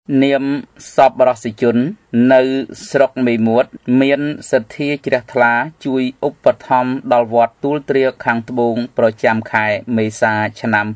នាមសពរសិជននៅស្រុកមេមួតមានសទ្ធាជ្រះថ្លាជួយឧបត្ថម្ភដល់វត្តទូលទ្រាខាងត្បូងប្រចាំខែមេសាឆ្នាំ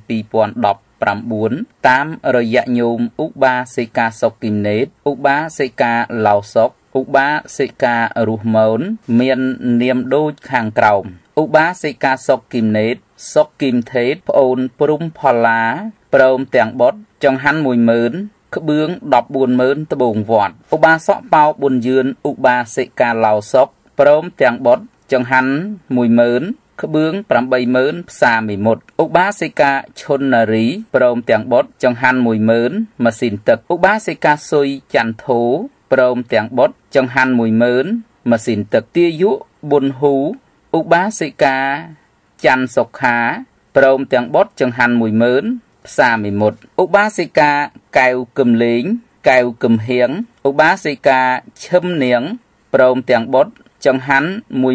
2019តាមរយៈញោមឧបាសិកាសុកគីមណេតឧបាសិកាឡៅសុកឧបាសិការស់ម៉ូនមាននាមដូចខាងក្រោមឧបាសិកាសុកគីមណេតសុកគីមថេតប្អូនព្រំផល្លាព្រមទាំងបុត្រចង្ហាន់10000ក្បឿង140,000ត្បូងវត្តឧបាសកប៉ោប៊ុនយឿនឧបាសិកាឡៅសុកព្រមទាំងបុត្រចង្ហាន់10000ក្បឿង80000ផ្សារមេមត់ឧបាសិកាឈុននារីព្រមទាំងបុត្រចង្ហាន់10000ម៉ាស៊ីនទឹកឧបាសិកាស៊ុយច័ន្ទធូព្រមទាំងបុត្រចង្ហាន់10000ម៉ាស៊ីនទឹកទាយុប៊ុនហ៊ូឧបាសិកាច័ន្ទសុខាព្រមទាំងបុត្រចង្ហាន់10000ផ្សារមេមត់ឧបាសិកាកែវគឹមលេងកែវគឹមហៀងឧបាសិកាឈឹមនាងព្រមទាំងបុត្រចង្ហាន់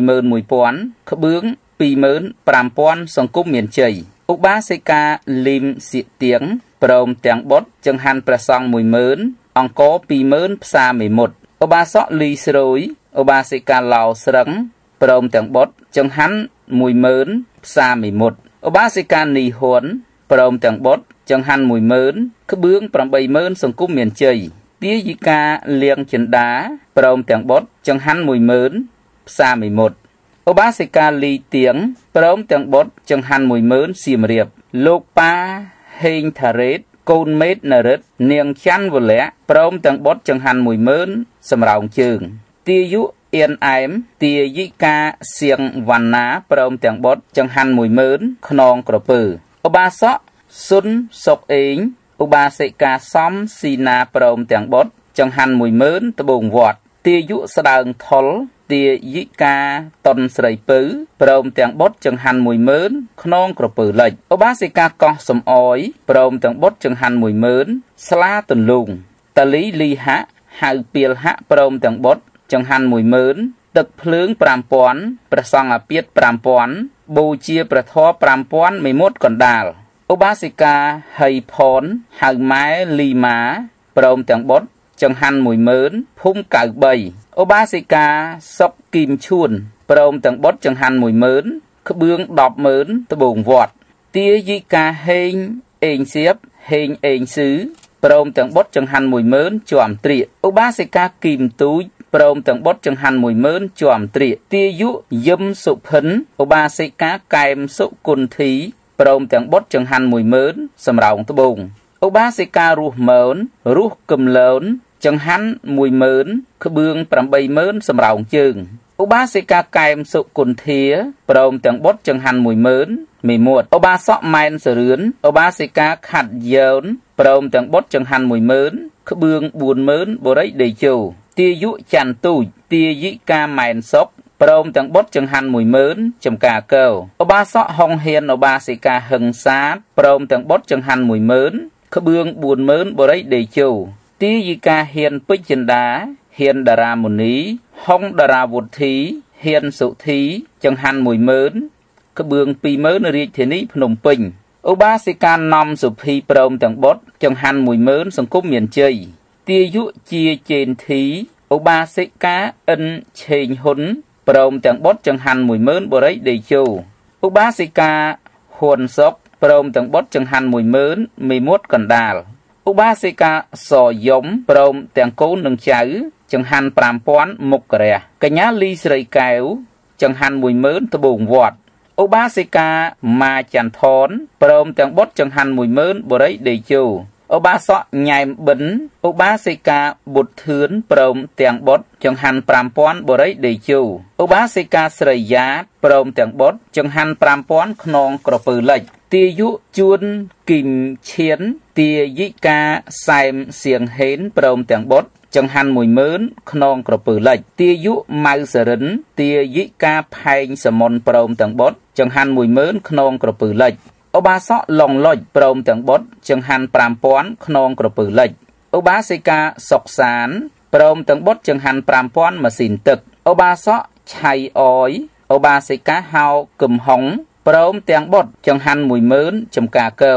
11000ក្បឿង25000សង្គមមានជ័យឧបាសិកាលីមសៀកទៀងព្រមទាំងបុត្រចង្ហាន់ព្រះសង្ឃ10000អង្គរ20000ផ្សារមេមត់ឧបាសកលីស្រួយឧបាសិកាឡៅស្រឹងព្រមទាំងបុត្រចង្ហាន់10000ផ្សារមេមត់ឧបាសិកានីហ៊ុនព្រមទាំងបុត្រចង្ហាន់10000ក្បឿង80000សង្គមមានជ័យទាយិកាលៀងចិន្តាព្រមទាំងបុត្រចង្ហាន់10000ផ្សារមេមត់ឧបាសិកាលីទៀងព្រមទាំងបុត្រចង្ហាន់10000សៀមរាបលោកប៉ាហេងថារ៉េតកូនមេតនរិទ្ធនាងច័ន្ទវលៈព្រមទាំងបុត្រចង្ហាន់10000សម្រោងជើងទាយុអៀនអែមទាយិកាសៀងវណ្ណាព្រមទាំងបុត្រចង្ហាន់10000ខ្នងក្រពើឧបាសកសុនសុកអេងឧបាសិកាសំស៊ីណាព្រមទាំងបុត្រចង្ហាន់10000ត្បូងវត្តទាយុស្ដើងថុលទាយិកាតុនស្រីពៅព្រមទាំងបុត្រចង្ហាន់10000ខ្នងក្រពើលិចឧបាសិកាកោះសំអយព្រមទាំងបុត្រចង្ហាន់10000ស្លាទន្លូងតាលីលីហៈហៅពីលហៈព្រមទាំងបុត្រចង្ហាន់10000ទឹកភ្លើង5000ព្រះសង្ឃអាពាត5000បូជាព្រះធម៌5000មេមត់កណ្ដាលឧបាសិកាហៃផនហៅម៉ែលីម៉ាព្រមទាំងបុត្រចង្ហាន់10000ភូមិកៅ3ឧបាសិកាសុកគីមឈួនព្រមទាំងបុត្រចង្ហាន់10000ក្បឿង100,000ត្បូងវត្តទាយិកាហេងអេងសៀបហេងអេងស៊ឺព្រមទាំងបុត្រចង្ហាន់10000ជាំត្រៀកឧបាសិកាគីមទូចព្រមទាំងបុត្រចង្ហាន់10000ជាំត្រៀកទាយុយឹមសុភិនឧបាសិកាកែមសុគន្ធីព្រមទាំងបុត្រចង្ហាន់10000សម្រោងត្បូងឧបាសិការស់ម៉ូនរស់កឹមលូនចង្ហាន់10000ក្បឿង80000សម្រោងជើងឧបាសិកាកែមសុគន្ធាព្រមទាំងបុត្រចង្ហាន់10000មេមួតឧបាសកម៉ែនសរឿនឧបាសិកាខាត់យ៉ូនព្រមទាំងបុត្រចង្ហាន់10000ក្បឿង40000បរិយដេជោទាយុច័ន្ទទូចទាយិកាម៉ែនសុកព្រមទាំងបុត្រចង្ហាន់10000ចំការកោឧបាសកហុងហ៊ានឧបាសិកាហឹងសាទព្រមទាំងបុត្រចង្ហាន់10000ក្បឿង40000បរិយដេជោទាយិកាហ៊ានពេជ្រចិន្តាហ៊ានតារាមុនីហុងតារាវុធីហ៊ានសុធីចង្ហាន់10000ក្បឿង20000រាជធានីភ្នំពេញឧបាសិកាណំសុភីព្រមទាំងបុត្រចង្ហាន់10000សង្គមមានជ័យទាយុជាជេនធីឧបាសិកាអិនឆេងហ៊ុនព្រមទាំងបុត្រចង្ហាន់10000បរិយដេជោឧបាសិកាហ៊ុនសុកព្រមទាំងបុត្រចង្ហាន់10000មេមួតកណ្ដាលឧបាសិកាសយំព្រមទាំងកូននិងចៅចង្ហាន់5000មុខរះកញ្ញាលីស្រីកែវចង្ហាន់10000ត្បូងវត្តឧបាសិកាម៉ាច័ន្ទថនព្រមទាំងបុត្រចង្ហាន់10000បរិយដេជោឧបាសកញ៉ែមបិនឧបាសិកាបុត្រធឿនព្រមទាំងបុត្រចង្ហាន់5000បរិយដេជោឧបាសិកាស្រីយ៉ាតព្រមទាំងបុត្រចង្ហាន់5000ខ្នងក្រពើលិចទាយុជួនគីមឈៀនទាយិកាសែមសៀងហេនព្រមទាំងបុត្រចង្ហាន់10000ខ្នងក្រពើលិចទាយុម៉ៅសរិនទាយិកាផែងសមុនព្រមទាំងបុត្រចង្ហាន់10000ខ្នងក្រពើលិចឧបាសកឡុងលុចព្រមទាំងបុត្រចង្ហាន់5000ខ្នងក្រពើលិចឧបាសិកាសុកសានព្រមទាំងបុត្រចង្ហាន់5000ម៉ាស៊ីនទឹកឧបាសកឆៃអយឧបាសិកាហៅគឹមហុងព្រមទាំងបុត្រចង្ហាន់10000ចំការកោ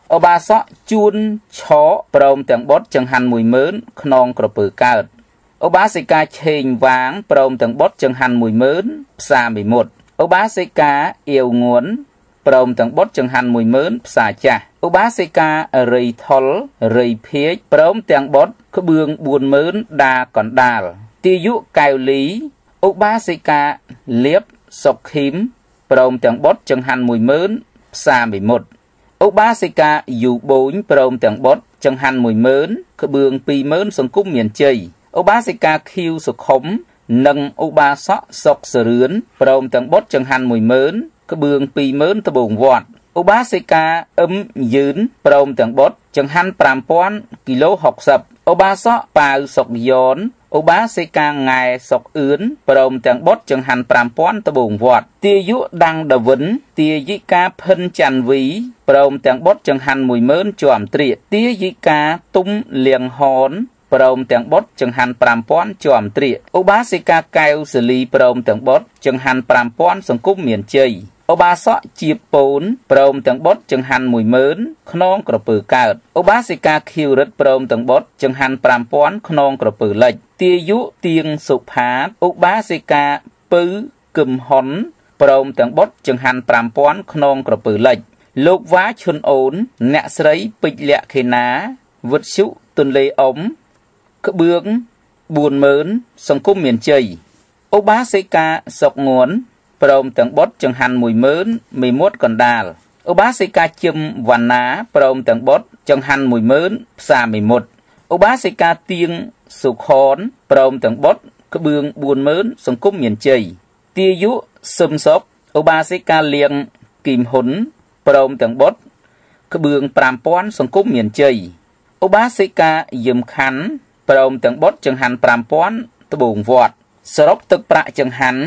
ឧបាសកជួនឆោព្រមទាំងបុត្រចង្ហាន់ 10000 ខ្នងក្រពើកើតឧបាសិកាឆេងវាងព្រមទាំងបុត្រចង្ហាន់ 10000 ផ្សារមីមុតឧបាសិកាអៀវងួនព្រមទាំងបុត្រចង្ហាន់ 10000 ផ្សារចាស់ឧបាសិការីថុលរីភេកព្រមទាំងបុត្រក្បឿង 40000 ដាកណ្ដាលទាយុកែវលីឧបាសិកាលៀបសុខឃីមព្រមទាំងបុត្រចង្ហាន់ 10000 ផ្សារមីមុតឧបាសិកាយូបូនព្រមទាំងបុត្រចង្ហាន់ 10000 ក្បឿង 20000 សង្គមមានជ័យឧបាសិកាខៀវសុខុមនិងឧបាសកសុកសរឿនព្រមទាំងបុត្រចង្ហាន់ 10000 ក្បឿង 20000 ត្បូងវត្តឧបាសិកាអឹមយឿនព្រមទាំងបុត្រចង្ហាន់ 5000 គីឡូ 60ឧបាសកប៉ាវសុកយ៉នឧបាសិកាង៉ែសុកអឿនព្រមទាំងបុត្រចង្ហាន់ 5000 ត្បូងវត្តទាយុដាំងដាវិនទាយិកាភិនច័ន្ទវីព្រមទាំងបុត្រចង្ហាន់ 10000 ជាប់ត្រៀកទាយិកាទុំលៀងហនព្រមទាំងបុត្រចង្ហាន់ 5000 ជាប់ត្រៀកឧបាសិកាកែវសលីព្រមទាំងបុត្រចង្ហាន់ 5000 សង្គមមានជ័យឧបាសកជាពូនព្រមទាំងបុត្រចង្ហាន់ 10000 ខ្នងក្រពើកើតឧបាសិកាខៀវរិទ្ធព្រមទាំងបុត្រចង្ហាន់ 5000 ខ្នងក្រពើលិចទាយុទៀងសុផាតឧបាសិកាពៅគឹមហ៊ុនព្រមទាំងបុត្រចង្ហាន់ 5000 ខ្នងក្រពើលិចលោកវ៉ាឈុនអូនអ្នកស្រីពេជ្រលក្ខេណាវិទ្យុទន្លេអ៊ំក្បឿង 40000 សង្គមមានជ័យឧបាសិកាសុកងួនព្រមទាំងបុត្រចង្ហាន់ 10000 មីមុតកណ្ដាលឧបាសិកាជឹមវណ្ណាព្រមទាំងបុត្រចង្ហាន់ 10000 ផ្សារមីមុតឧបាសិកាទៀងសុខនព្រមទាំងបុត្រក្បឿង 40000 សង្គមមានជ័យទាយុសឹមសុកឧបាសិកាលៀងគីមហ៊ុនព្រមទាំងបុត្រក្បឿង 5000 សង្គមមានជ័យឧបាសិកាយឹមខាន់ព្រមទាំងបុត្រចង្ហាន់ 5000 ត្បូងវត្តសរុបទឹកប្រាក់ចង្ហាន់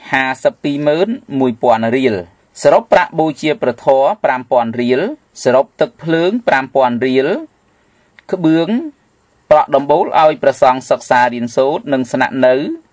521,000 រៀលសរុបប្រាក់បូជាព្រះធម៌ 5000 រៀលសរុបទឹកភ្លើង 5000 រៀលក្បឿងប្រាក់ដំបូលឲ្យព្រះសង្ឃសិក្សារៀនសូត្រនិងស្នាក់នៅ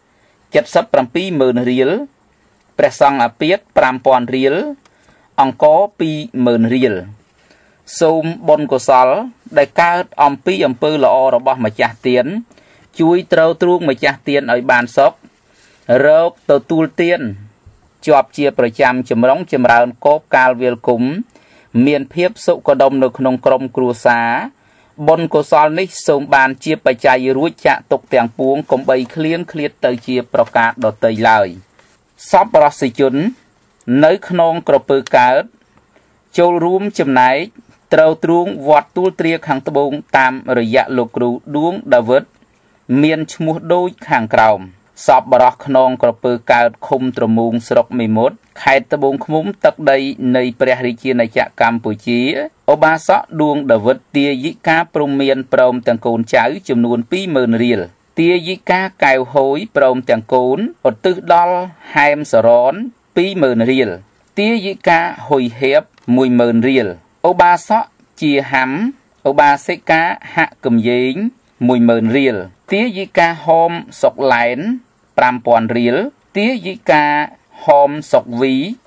77000 រៀលព្រះសង្ឃអាពាហ៍ 5000 រៀលអង្គរ 20000 រៀលសូមបុណ្យកុសលដែលកើតអំពីអំពើល្អរបស់ម្ចាស់ទានជួយត្រូវទ្រូងម្ចាស់ទានឲ្យបានសុខរកទទួលទានជាប់ជាប្រចាំចម្រុងចម្រើនកោបកាលវាលគុំមានភាពសុខដុមនៅក្នុងក្រុមគ្រួសារបុណ្យកុសលនេះសូមបានជាបច្ច័យរួចចាក់ទុកទាំងពួងកុំបីឃ្លៀងឃ្លាតទៅជាប្រការដតីឡើយសប្បុរសជននៅក្នុងក្រពើកើតចូលរួមចំណែកត្រូវទ្រូងវត្តទួលទ្រាខាងត្បូងតាមរយៈលោកគ្រូដួងដាវិតមានឈ្មោះដូចខាងក្រោមសប្បុរសខ្នងក្រពើកើតឃុំត្រមូងស្រុកមេមត់ខេត្តត្បូងឃ្មុំទឹកដីនៃព្រះរាជាណាចក្រកម្ពុជាឧបាសកដួងដាវិតទាយិកាព្រំមានព្រមទាំងកូនចៅចំនួន 20000 រៀលទាយិកាកែវហូយព្រមទាំងកូនឧទ្ទិសដល់ហែមសរន 20000 រៀលទាយិកាហ៊ុយហៀប 10000 រៀលឧបាសកជាហាំឧបាសិកាហាក់កំយេង 10000 រៀលទាយិកាហោមសុកឡែន 5000 រៀលទាយិកាហោមសុកវី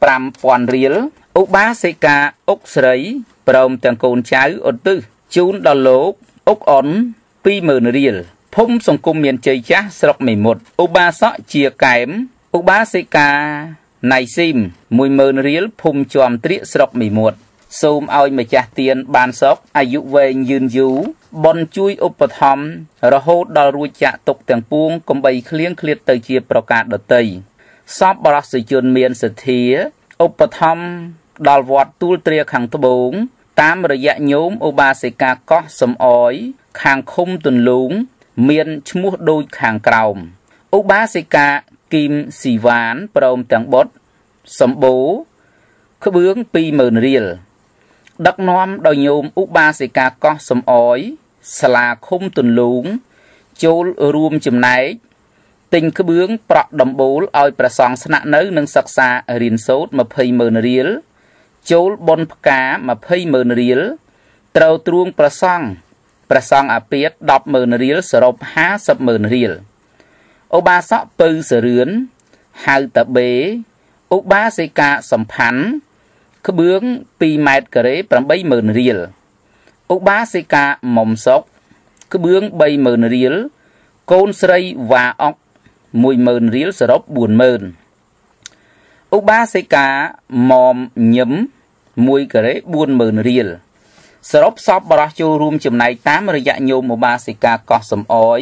5000 រៀលឧបាសិកាអុកស្រីព្រមទាំងកូនចៅឧទ្ទិសជូនដល់លោកអុកអុន 20000 រៀលភូមិសង្គមមានជ័យចាស់ស្រុកមេមត់ឧបាសកជាកែមឧបាសិកាណៃស៊ីម 10000 រៀលភូមិជាំត្រៀកស្រុកមេមត់សូមឲ្យម្ចាស់ទានបានសុខអាយុវែងយឺនយូរបុណ្យជួយឧបត្ថម្ភរហូតដល់រួចចាក់ទុកទាំងពួងកុំបីឃ្លៀងឃ្លាតទៅជាប្រការដតីសប្បុរសជនមានសទ្ធាឧបត្ថម្ភដល់វត្តទួលទ្រាខាងត្បូងតាមរយៈញោមឧបាសិកាកោះសំអយខាងឃុំទន្លូងមានឈ្មោះដូចខាងក្រោមឧបាសិកាគីមស៊ីវ៉ានព្រមទាំងបុត្រសម្បូរក្បឿង 20000 រៀលដឹកនាំដោយញោមឧបាសិកាកោះសំអយសាលាឃុំទន្លូងចូលរួមចំណែកទិញក្បឿងប្រក់ដំបូលឲ្យព្រះសង្ឃស្នាក់នៅនិងសិក្សារៀនសូត្រ 20000 រៀលចូលបុណ្យផ្កា 20000 រៀលត្រូវទ្រួងព្រះសង្ឃអាពាហ៍ 100,000 រៀលសរុប 500,000 រៀលឧបាសកពៅសរឿនហៅតាបេឧបាសិកាសំផាន់ក្បឿង 2 ម៉ែត្រការ៉េ 80000 រៀលឧបាសិកាមុំសុកក្បឿង 30000 រៀលកូនស្រីវ៉ាអុក 10000 រៀលសរុប 40000 ឧបាសិកាមុំញឹម 1 ការ៉េ 40000 រៀលសរុបសពបរោះចូលរួមចំណែកតាមរយៈញោមឧបាសិកាកោះសំអយ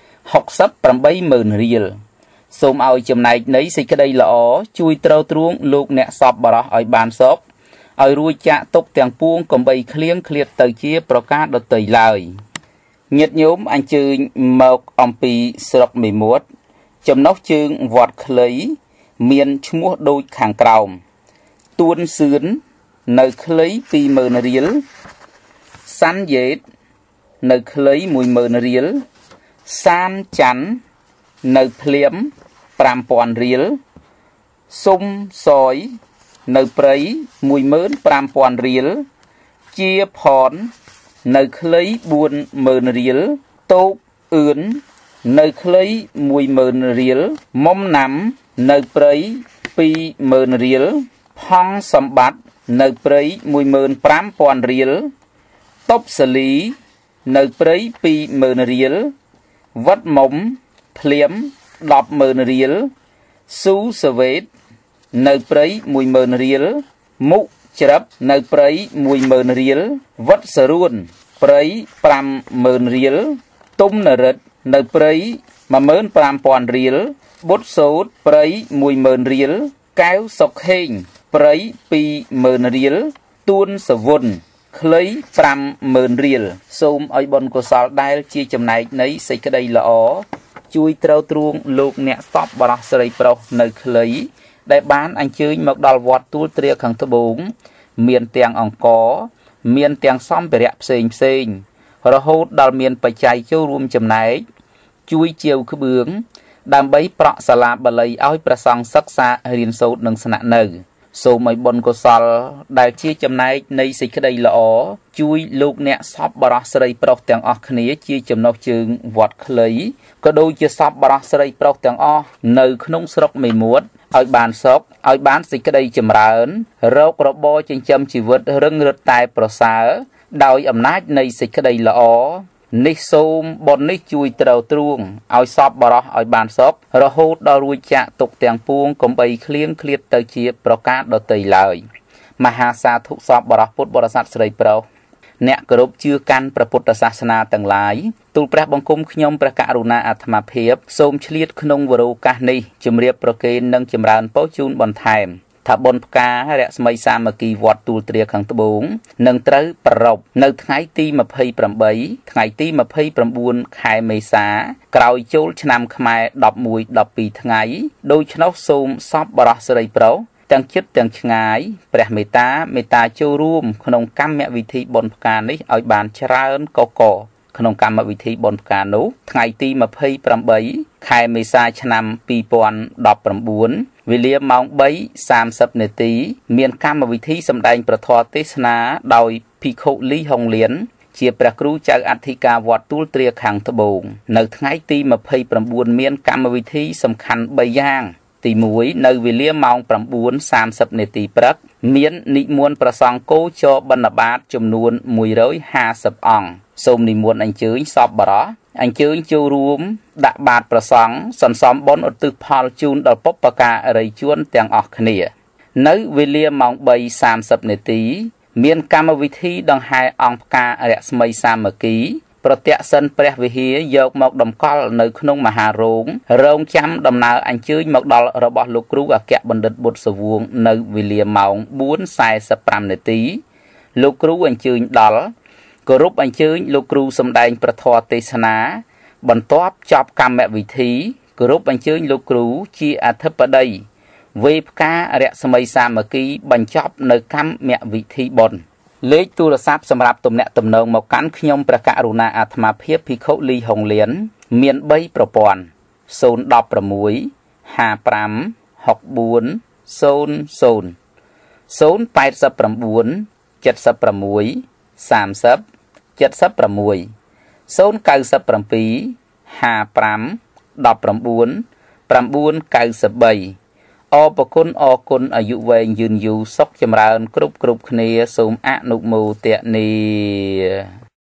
68000 រៀលសូមឲ្យចំណែកនៃសេចក្តីល្អជួយត្រួតត្រងលោកអ្នកសពបរោះឲ្យបានសុខឲ្យរួចចាក់ទុកទាំងពួងកំបីឃ្លៀងឃ្លាតទៅជាប្រការដតីឡើយញាតិញោមអញ្ជើញមកអំពីស្រុកមេមួតចំណុះជើងវត្តខ្លីមានឈ្មោះដូចខាងក្រោមទួនសឿននៅខ្លី 20000 រៀលសាន់យេតនៅខ្លី 10000 រៀលសានច័ន្ទនៅភ្លាម 5000 រៀលសុំសយនៅព្រៃ 15000 រៀលជាផននៅខ្លី 40000 រៀលតោកអឿននៅខ្លី 10000 រៀលមុំណាំនៅព្រៃ 20000 រៀលផង់សម្បត្តិនៅព្រៃ 15000 រៀលតប់សលីនៅព្រៃ 20000 រៀលវត្តមុំភ្លាម 100,000 រៀលស៊ូសវេតនៅព្រៃ 10000 រៀលមុខច្រឹបនៅព្រៃ 10000 រៀលវត្តសរួនព្រៃ 50000 រៀលទុំនរិទ្ធនៅព្រៃ 15000 រៀលបុតសោតព្រៃ 10000 រៀលកែវសុកខេងព្រៃ 20000 រៀលទួនសវុនខ្លី 50000 រៀលសូមឲ្យបុណ្យកុសលដែលជាចំណែកនៃសេចក្តីល្អជួយត្រួតត្រងលោកអ្នកសពបរោះស្រីប្រុសនៅខ្លីដែលបានអញ្ជើញមកដល់វត្តទួលទ្រាខាងត្បូងមានទាំងអង្គមានទាំងសម្ភារៈផ្សេងរហូតដល់មានបច្ច័យចូលរួមចំណែកជួយជាវក្បឿងដើម្បីប្រក់សាលាបាលីឲ្យព្រះសង្ឃសិក្សារៀនសូត្រនិងស្នាក់នៅសូមឲ្យបុណ្យកុសលដែលជាចំណែកនៃសេចក្តីល្អជួយលោកអ្នកសពបរោះស្រីប្រុសទាំងអស់គ្នាជាចំណុះជើងវត្តខ្លីក៏ដូចជាសពបរោះស្រីប្រុសទាំងអស់នៅក្នុងស្រុកមេមួតឲ្យបានសុខឲ្យបានសេចក្តីចម្រើនរករបរចិញ្ចឹមជីវិតរឹងរឹតតែប្រសើរដោយអំណាចនៃសេចក្តីល្អនេះសូមបុណ្យនេះជួយត្រួតត្រងឲ្យសពបរោះឲ្យបានសុខរហូតដល់រួចចាក់ទុកទាំងពួងកំបីឃ្លៀងឃ្លាតទៅជាប្រការដតីឡើយមហាសាធុសពបរោះពុទ្ធបរិស័ទស្រីប្រុសអ្នកគោរពជឿកាន់ព្រះពុទ្ធសាសនាទាំងឡាយទូលព្រះបង្គំខ្ញុំព្រះករុណាអាត្មាភាពសូមឆ្លៀតក្នុងវរោកាសនេះជម្រាបប្រគេននិងចម្រើនពរជូនបន្ថែមថាបុណ្យផ្ការរស្មីសាមគ្គីវត្តទូលទ្រាខាងត្បូងនឹងត្រូវប្រពនៅថ្ងៃទី28ថ្ងៃទី29ខែមេសាក្រោយចូលឆ្នាំខ្មែរ11 12ថ្ងៃដូច្នោះសូមសពបរោះស្រីប្រុសទាំងចិត្តទាំងឆ្ងាយព្រះមេត្តាចូលរួមក្នុងកម្មវិធីបុណ្យផ្ការនេះឲ្យបានច្រើនកកក្នុងកម្មវិធីបុណ្យផ្ការនោះថ្ងៃទី28ខែមេសាឆ្នាំ2019វេលាម៉ោង 3:30 នាទីមានកម្មវិធីសម្ដែងប្រធមទេសនាដោយភិក្ខុលីហុងលៀនជាព្រះគ្រូចៅអធិការវត្តទួលទ្រាខាងត្បូងនៅថ្ងៃទី29មានកម្មវិធីសំខាន់3យ៉ាងទី1នៅវេលាម៉ោង 9:30 នាទីព្រឹកមាននិមន្តព្រះសង្ឃគោចរបិណ្ឌបាតចំនួន150អង្គសូមនិមន្តអញ្ជើញសពបរោះអញ្ជើញចូលរួមដាក់បាតព្រះសង្ឃសន្សំបុណ្យឧទ្ទិសផលជូនដល់បុព្វការីជនទាំងអស់គ្នានៅវេលាម៉ោង 3:30 នាទីមានកម្មវិធីដង្ហែអង្គផ្ការស្មីសាមគ្គីប្រតិសិនព្រះវិហារយកមកតម្កល់នៅក្នុងមហារោងចាំដំណើរអញ្ជើញមកដល់របស់លោកគ្រូអគ្គបណ្ឌិតបុត្រសវងនៅវេលាម៉ោង 4:45 នាទីលោកគ្រូអញ្ជើញដល់គោរពអញ្ជើញលោកគ្រូសម្ដែងប្រធមទេសនាបន្ទាប់ចប់កម្មវិធីគោរពអញ្ជើញលោកគ្រូជាអធិបតីវេផ្ការស្មីសាមគ្គីបញ្ចប់នៅកម្មវិធីបុណ្យលេខទូរស័ព្ទសម្រាប់ទំនាក់ទំនងមកកាន់ខ្ញុំព្រះករុណាអាត្មាភាពភិក្ខុលីហុងលៀនមាន3ប្រព័ន្ធ016 55 64 00 089 76 30 76 097 55 19 993 អរគុណអាយុវែងយឺនយូរសុខចម្រើនគ្រប់គ្នាសូមអនុមោទនា